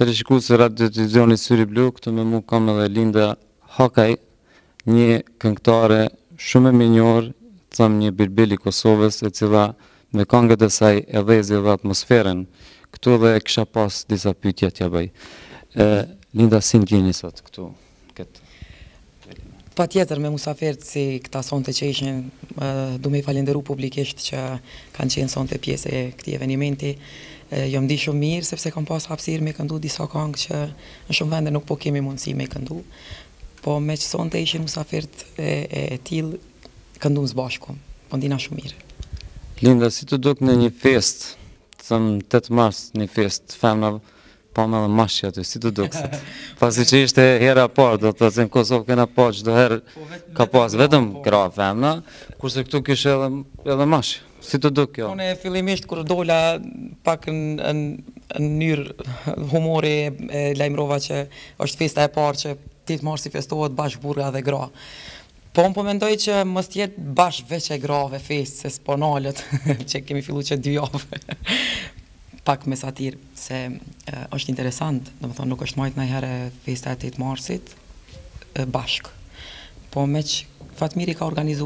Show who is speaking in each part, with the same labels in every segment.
Speaker 1: televizionit Radio Televizioni Syri Blu, këtu me mu kam edhe Linda Hakaj, një këngëtare shumë e minjor, thëmë një bilbil i Kosovës, e cila me këngët e saj e dhezi dhe atmosferën. Këtu dhe kisha pas disa pyetje t'ja bëj. Linda, si ndjeni sot këtu?
Speaker 2: Pa tjetër me musafirët si këta sonte që ishin, du me i falenderu publikisht që kanë qenë sonte pjesë e këti evenimenti. Jom di shumë mirë, sepse kam pas hapësirë me këndu disa këngë që në shumë vende nuk po kemi mundësi me këndu. Po me që sonte ishin musafirët e tilë, këndu në zbashku, po ndina shumë mirë.
Speaker 1: Linda, si të duk në një fest, thëmë 8 mars, një fest femna, pa me dhe mashja aty, si të duk sot? Pasi që ishte hera parë, do të thënë Kosovë kena pa çdo herë ka pas vetëm gra femna, kurse këtu kishte edhe mashja. Si të duk kjo?
Speaker 2: Unë fillimisht kur dola pak në mënyrë humori e lajmërova që është festa e parë që 8 marsi festohet bashkë burra dhe gra. Po unë po mendoj që mos tjetë bashkë veç e grave festë, se s'po nalët, që kemi fillu që 2 javë. Pak me satirë, se është interesant, do më thonë nuk është majtë najherë festa e 8 marsit bashkë. Po me që Fatmiri ka organizu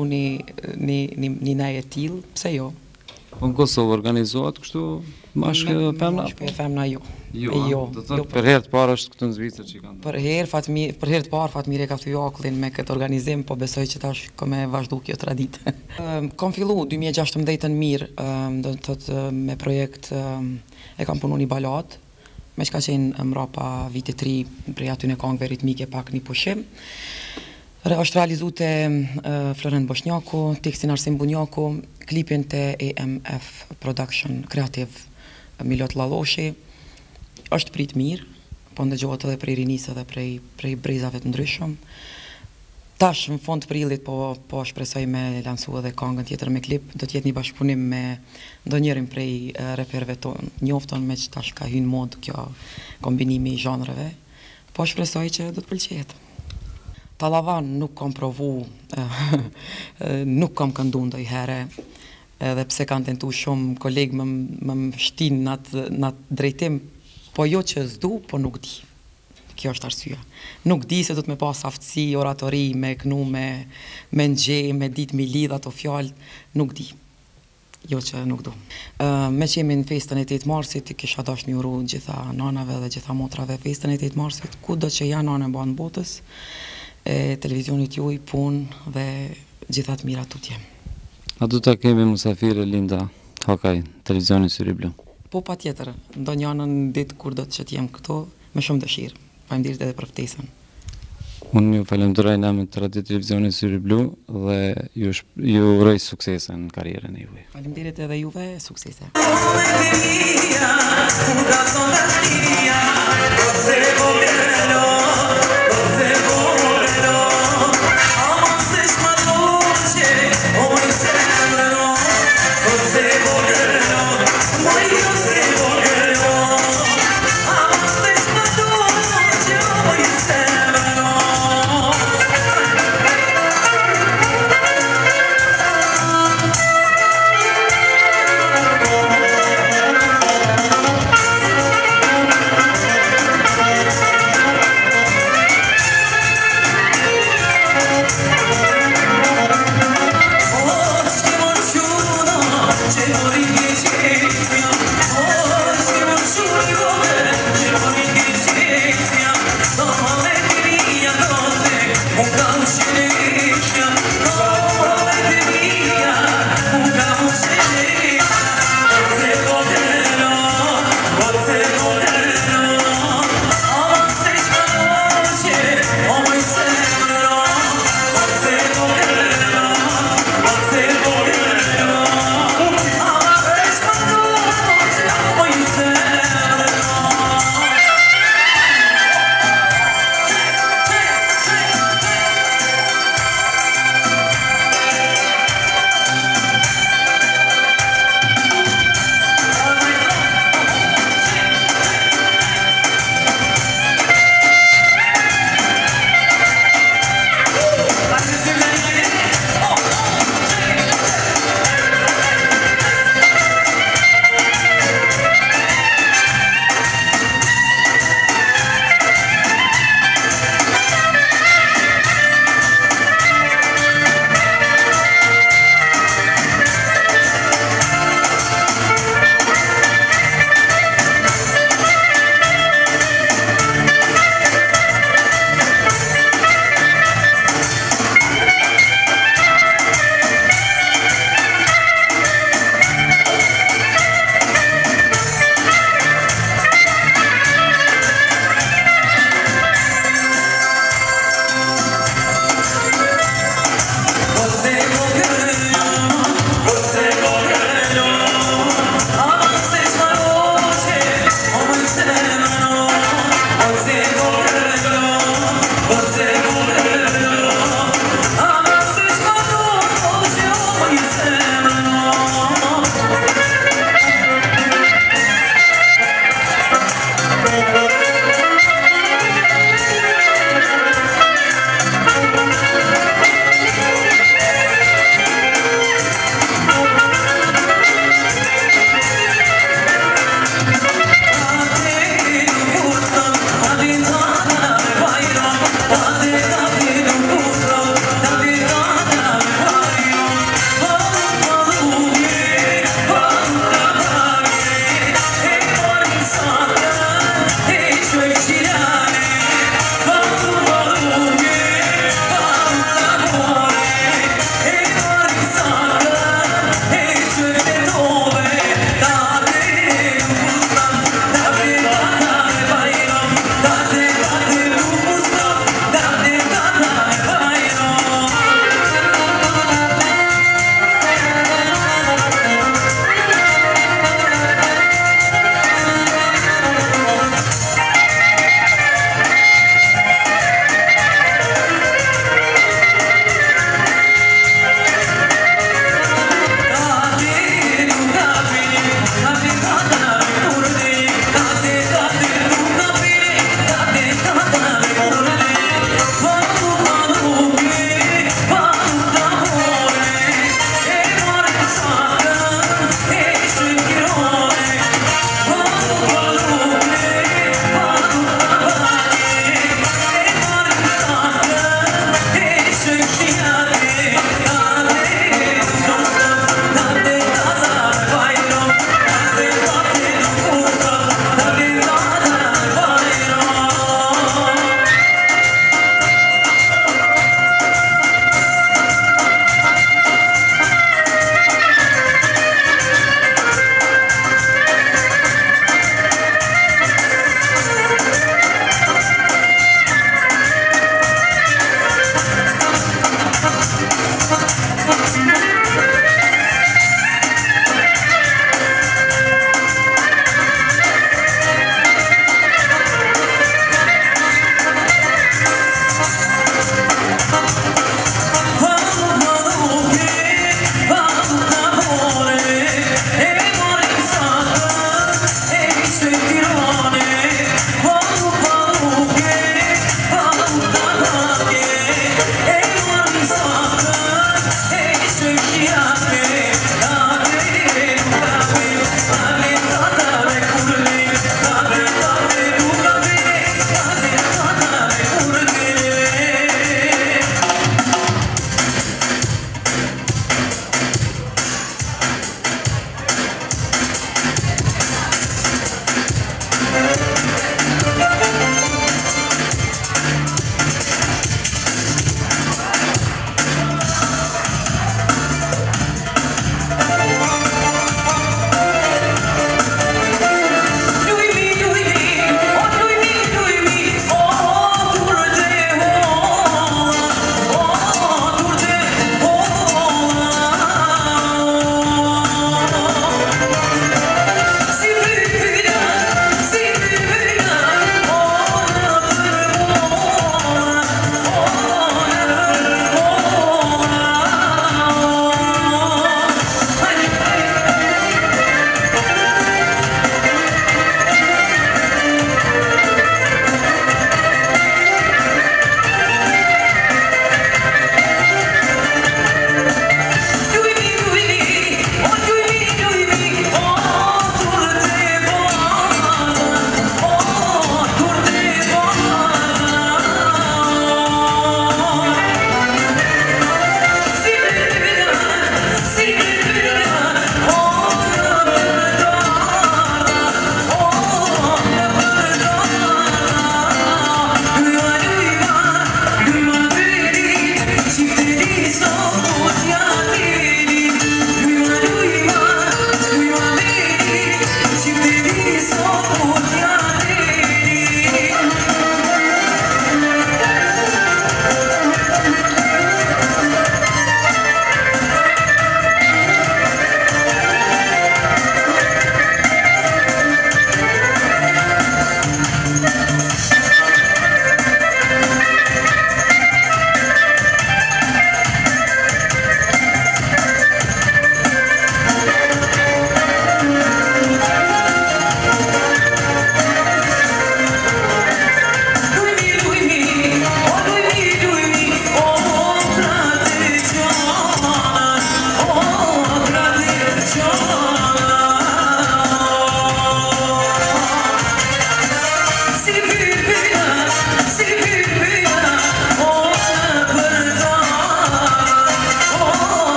Speaker 2: një nej e tilë, pse jo?
Speaker 1: Po në Kosovë organizohet kështu mashkë dhe femna?
Speaker 2: Mashkë e femna jo.
Speaker 1: Jo, do të thotë për herë të parë është këtu në Zvicër që i kanë.
Speaker 2: Për herë të parë Fatmiri ka ftu akullin me këtë organizim, po besoj që tash ka me vazhdu kjo traditë. Kam fillu 2016 mirë, do të thotë me projekt e kam punu një balat, me që ka qenë mrapa viti 3 prej aty në këngëve ritmike pak një pushim. Është realizu të Florent Boshnjaku, tekstin Arsim Bunjaku, klipin të EMF Production Creative Milot Lalloshi. Është prit mirë, po ndëgjohet edhe prej rinisë dhe prej brezave të ndryshëm. Tash në fond prillit po shpresoj me lansu edhe këngën tjetër me klip, do t'jetë një bashkëpunim me ndonjërin prej reperëve tonë, njofton me që tash ka hyrë mod kjo kombinimi i zhanreve, po shpresoj që do të pëlqejet. Pallavan nuk kam provu, nuk kam këndu ndonjëherë, edhe pse kanë tentu shumë kolegë më shtin në atë drejtim, po jo që s'du, po nuk di. Kjo është arsyeja. Nuk di se do të me pas aftësi, oratori, me kënu, me nxej, me ditë mi lidh ato fjalë, nuk di. Jo që nuk du. Me që jemi në festën e 8 marsit, kisha dash një uru gjitha nanave dhe gjitha motrave festën e 8 marsit, ku do që janë nanë banë botës, televizionit juj, punë dhe gjithat mira tutje.
Speaker 1: A du të kemi musafire Linda Hakaj, televizionit Syri Blu?
Speaker 2: Po pa tjetër, ndo njënën ditë kur do të që t'jem këto, me shumë dëshirë. Faleminderit edhe për ftesën.
Speaker 1: Unë ju falenderoj në emër të Radio Televizionit Syri Blu dhe ju uroj suksese në karrierën e juaj.
Speaker 2: Faleminderit edhe juve, suksese.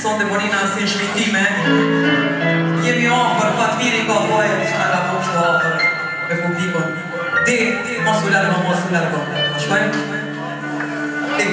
Speaker 3: son të monina si shmitime. Jemi ofër, Fatmiri ka vajë, që nga la poshtë ofër me publikon. Di, mos u largo. Shpajmë? Di.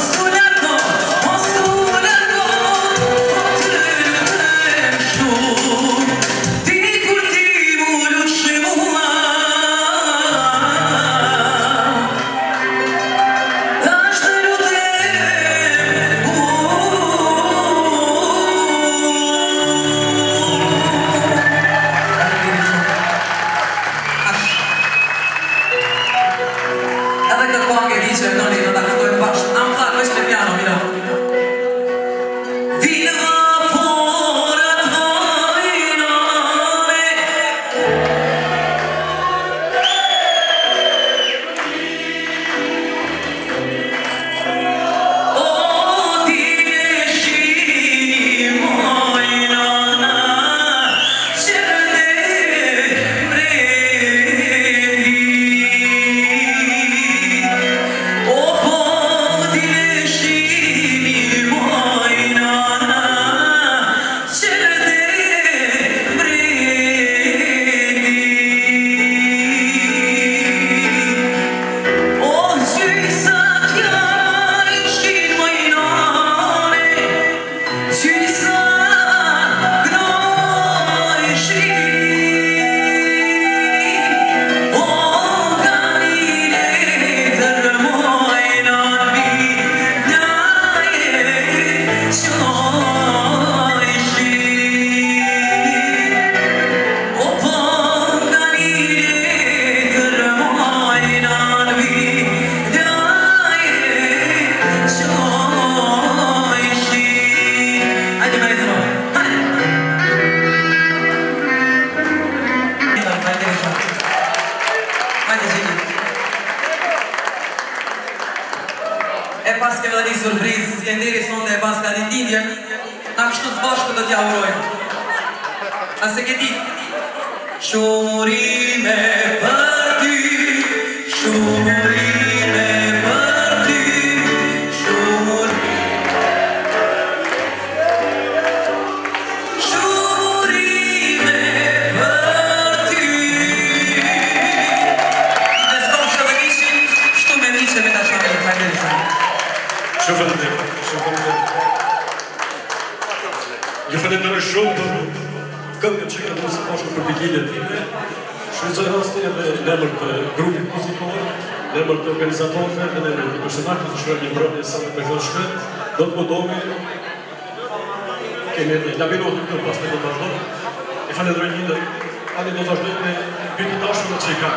Speaker 4: Oh
Speaker 3: e pas kemi dhe një surprizë, si e ndiri sonde e pas ka një ditje, na kështu të bashkë do t'ja urojmë. A se ke ditë? Shumurime për ty, shumurime për ty, shumurime për ty. Dhe s'kom shëllërishin, shtu me miqe me ta shëllërin, fajneri shumë.
Speaker 4: Ju falenderoj shumë për këngën që kanë mos bashkë për bikinin time. Shfrytëzoj rastin edhe në emër të grupit muzikor, në emër të organizatorëve, në emër të personazhit që shkruan një mbrëmje sa më të këndshme. Do të mundohemi, kemi edhe labirotin këtu pas të vazhdoj. E falenderoj Lindën, ani do të vazhdojmë me bytë dashur që i ka.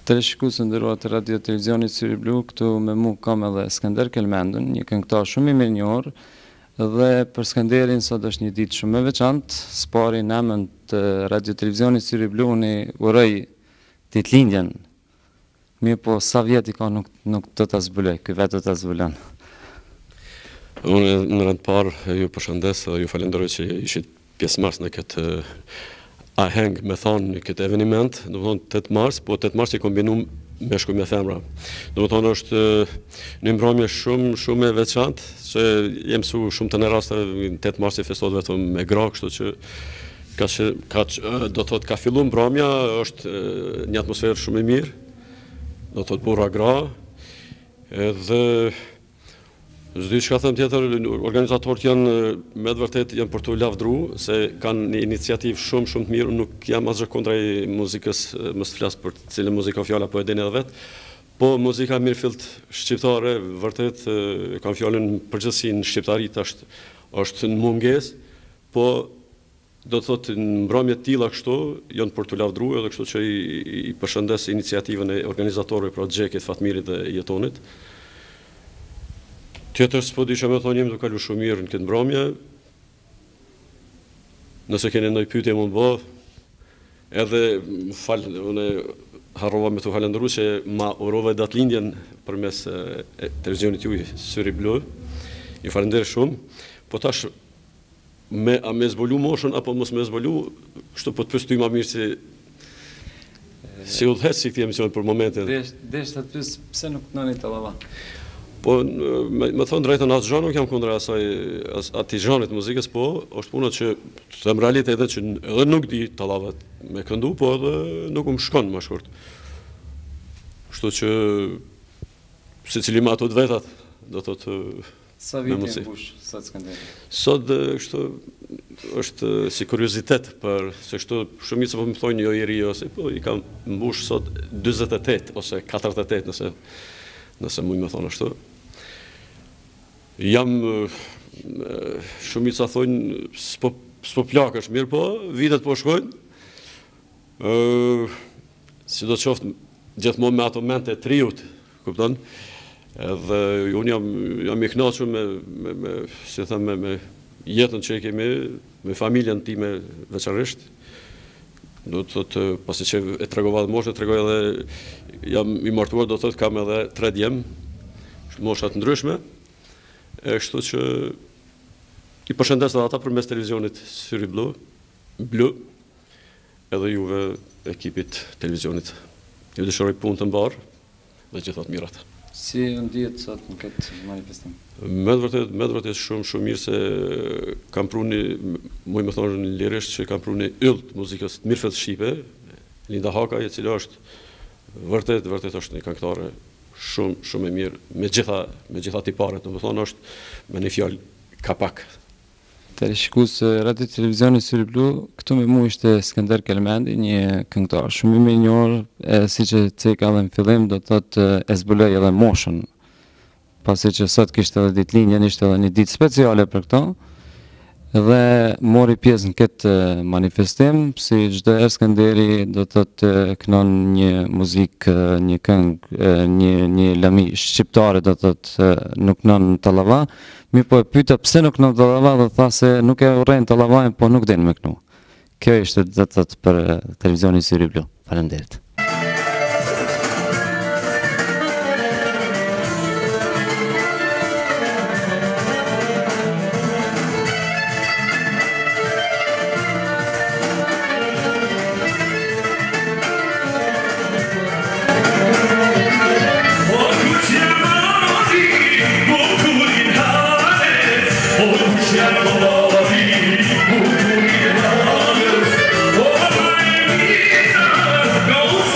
Speaker 1: Të shikues nderuar të Radio Televizionit Syri Blu, këtu me mu kam edhe Skënder Kelmendën, një këngëtar shumë i mirënjohur, dhe për Skënderin sot është një ditë shumë e veçantë. Spari në emër të Radio Televizionit Syri Blu unë uroj ditëlindjen. Mirë po sa vjet i ka nuk do ta zbuloj, ky vetë do ta zbulon.
Speaker 5: Unë në rënd parë ju përshëndes dhe ju falenderoj që ishit pjesëmarrës në këtë aheng me thonë në këtë eveniment, do të thonë 8 mars, po 8 mars i kombinum me shkuj me femra. Do të thonë është një mbrëmje shumë e veçantë, që jem su shumë të në raste, 8 mars i festohet vetëm me gra, kështu që do të thotë ka fillu mbrëmja, është një atmosferë shumë e mirë, do të thotë burra gra, edhe zdi që ka thëmë tjetër, organizatorët janë me të vërtet janë për të lavdru, se kanë një iniciativë shumë të mirë, nuk jam asgjë kundra i muzikës, mos flas për cilën muzikë o fjala, po e dini edhe vetë, po muzika mirëfillt shqiptare, vërtet kanë fjalën përgjithësi në shqiptarit është në mungesë, po do të thotë në mbrëmje të tilla kështu janë për të lavdru, edhe kështu që i përshëndes iniciativën e organizatorëve pra Xhekit, Fatmirit dhe Jetonit. Tjetër s'po di që me thonë jemi të kalu shumë mirë në këtë mbrëmje. Nëse keni ndonjë pyetje mund bë, edhe unë harrova me të falendëruar që ma urova datëlindjen përmes televizionit juaj Syri Blu. Ju falenderoj shumë. Po tash a me zbulu moshën apo mos me zbulu, kështu po të pyes ty më mirë si udhëhet si këtë emision për momentin.
Speaker 1: Desh të pyes pse nuk nëni tallava.
Speaker 5: Po, me thonë drejtën asë zhanë, nuk jam kundra ati zhanit muzikës, po, është puna që të them realitetet që edhe nuk di tallavat me këndu, po edhe nuk më shkon më shkurt. Kështu që, si cili ma ato të vetat, do të të...
Speaker 1: Sa vit e mbush, sot Skënderi?
Speaker 5: Sot, kështu, është si kuriozitet, se kështu shumica po më thonë jo i ri, ose po i kam mbush sot 28, ose 48, nëse mujë me thonë ashtu. Jam, shumica thonë, s'po plak është mirë, po, vitet po shkojnë. Si do të qoftë gjithmonë me ato mente triut, kupton? Edhe unë jam i kënaqur me jetën që kemi, me familjen time veçanërisht. Do të thotë, pasi që e tregova dhe moshë, tregoj edhe jam i martuar, do të thotë kam edhe 3 djem, moshat ndryshme, kështu që i përshëndes edhe ata përmes televizionit Syri Blu, edhe juve ekipit televizionit. Ju dëshiroj punë të mbarë dhe gjithat mirat.
Speaker 1: Si ndihet sot në këtë manifestim?
Speaker 5: Me të vërtet shumë mirë se kam pruni, muj me thonë lirisht që kam pruni yll të muzikës të mirëfillt shqipe, Linda Hakaj, e cila është vërtet është një këngëtare shumë e mirë, me gjitha tiparet, do të thonë është me një fjalë kapak.
Speaker 1: Të shikues Radio Televizionit Syri Blu, këtu me mu ishte Skënder Kelmendi, një këngëtar shumë i mirënjohur, siç e ceka edhe në fillim, do të thotë e zbuloi edhe moshën. Pasi që sot kishte edhe ditëlindjen, ishte edhe një ditë speciale për këto, dhe mori pjesë në këtë manifestim, si çdo herë Skënderi do të thotë kënon një muzikë, një këngë, një lami shqiptare, do të thotë nuk nën tallava. Mi po e pyeta pse nuk nën tallava dhe tha se nuk e urren tallavajin, po nuk den me kënu. Kjo ishte do të thotë për televizionin Syri Blu. Faleminderit.
Speaker 6: Go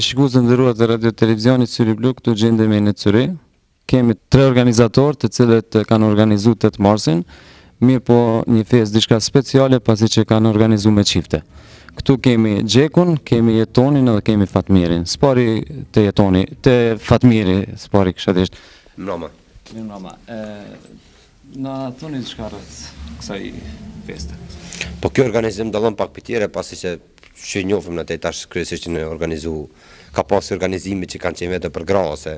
Speaker 1: teleshikues të nderuar të Radio Televizionit Syri Blu, këtu gjendemi në Cyri. Kemi 3 organizatorë të cilët kanë organizuar 8 marsin, mirë po një festë diçka speciale pasi që kanë organizuar me çifte. Këtu kemi Gjekun, kemi Jetonin edhe kemi Fatmirin. Spari të Jetoni, të Fatmiri, spari kësha thjesht. Mirëmbrëma. Na thoni diçka rreth kësaj feste.
Speaker 6: Po kjo organizim dallon pak për pasi që njohim në të tash kryesisht në organizu, ka pas organizime që kanë qenë vetë për grase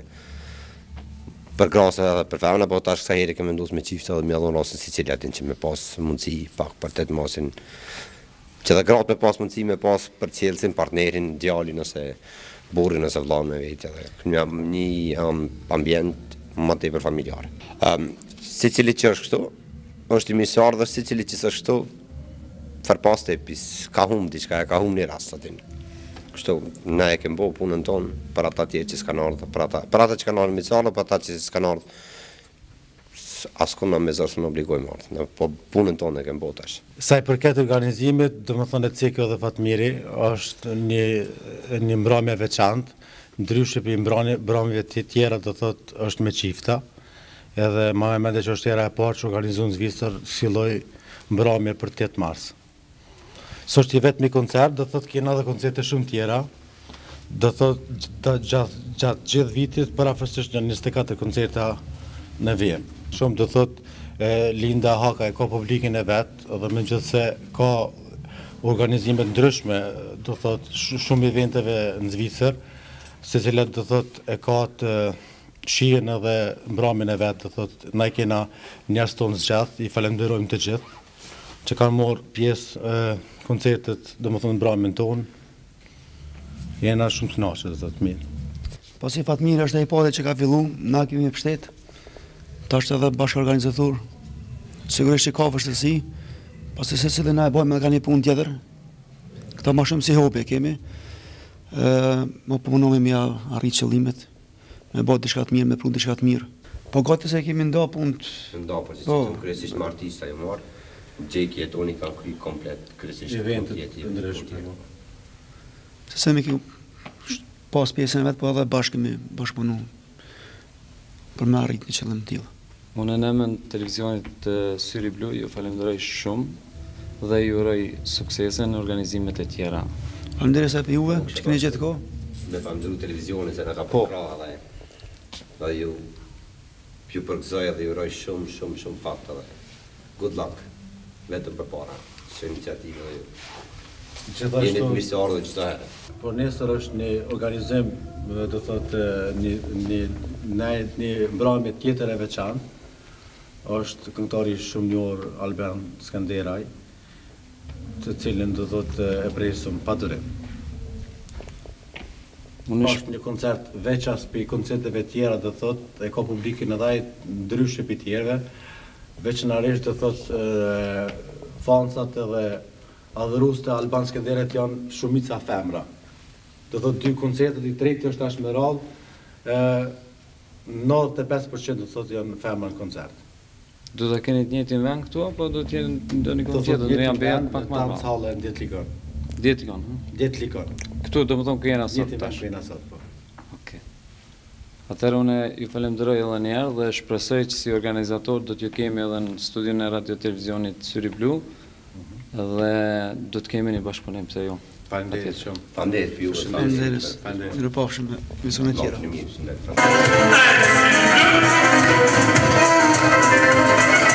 Speaker 6: edhe për femna, po tash kësa heri kemë vendosur me çifte dhe mjallon rastin Siciliatin që me pas mundësi pak për 8 marsin, që dhe gratë me pas mundësi me pas për cilësin partnerin, djalin ose burrin ose vllain me vetë edhe një ambient më tepër familjar. Secili që është këtu, është i misar dhe secili që është këtu, farpas të epis, ka hum diçka, ka hum një rast atin. Kështu, ne e kemë bo punën tonë për ata tjerë që s'kan ardhë, për ata që kanë ardhë misarë, për ata që s'kan ardhë, askon në mezar së në obligojmë ardhë, po punën tonë e kemë bo tash.
Speaker 7: Sa i përket organizimit, do më thonë Cekjo dhe Fatmiri, është një mbrëmje veçantë, ndryshe për mbrëmjeve të tjera do thotë është me çifta, edhe ma e mende që është era e parë që organizuar në Zvicër filloi mbrëmje për 8 mars. Së është i vetëmi koncert, do thotë kena dhe koncerte shumë tjera, do thotë gjatë gjithë vitit, parafërsisht në 24 koncerta në vijim. Shumë do thotë Linda Haka e ka publikin e vetë, dhe me gjithë se ka organizimet ndryshme, do thotë shumë eventeve në Zvicër, se cilat do thotë e ka të shihen edhe mbramin e vetë, do thotë na kena njerëz tonë zgjath, i falenderojmë të gjithë, që kanë morë pjesë koncertet, do më thonë mbramin tonë, jena shumë të knaqë, do thotë mirë.
Speaker 8: Pasi Fatmiri është e i pade që ka fillu, na kemi pështet, ta është edhe bashkë organizatur, sigurisht që ka vështërsi, pasi se cilë na e bojmë edhe ka një punë tjetër, këta ma shumë si hobi kemi, më përmonomi me arrit qëllimet, me bojë diçka të mirë, me prunë diçka të mirë. Po gati se kemi nda punët.
Speaker 6: Nda, po që që kërësisht me artista e marë, Gjeki Jetoni kanë kry komplet kërësisht
Speaker 7: eventet ndryshme.
Speaker 8: Se se me kemi pas pjesën e vetë, po edhe bashkë me bashkëpunu për me arrit një qëllim tillë.
Speaker 1: Unë në emën televizionit të Syri Blu ju falenderoj shumë dhe ju uroj suksese në organizimet e tjera.
Speaker 8: Faleminderit sa për juve, që keni gjetë kohë.
Speaker 6: Me falenderu televizionin se në ka përkra dhe ju përgëzoj dhe ju uroj shumë fat edhe. Good luck, vetëm për para, që iniciativë dhe ju. Jeni të mirësor dhe gjitha herë.
Speaker 7: Por nesër është një organizim, do thotë një mbrëmje tjetër e veçantë, është këngëtari shumë njohur Alban Skanderaj, të cilin do thotë e presim pa durim. Është një koncert veças për koncerteve tjera, do thotë, e ka publikin edhe ndryshe për tjerëve, veçanërisht do thotë fansat edhe adhërues të Alban Skanderajt janë shumica femra. Do thotë 2 koncertet, i treti është tash me radhë, 95% do thotë janë femra në koncert.
Speaker 1: Do të keni të njëjtin vend këtu apo do të jenë ndonjë tjetër në ambient pak më
Speaker 7: madh? Hallë në Dietlikon.
Speaker 1: Dietlikon,
Speaker 7: Dietlikon.
Speaker 1: Këtu do të thonë ku jena sot tash.
Speaker 7: Jena sot po.
Speaker 1: Okej. Atëherë unë ju falenderoj edhe një herë dhe shpresoj që si organizator do t'ju kemi edhe në studion e Radio Televizionit Syri Blu dhe do të kemi një bashkëpunim pse jo.
Speaker 7: Faleminderit shumë.
Speaker 6: Faleminderit për ju.
Speaker 8: Faleminderit. Mirupafshim me misionet tjera.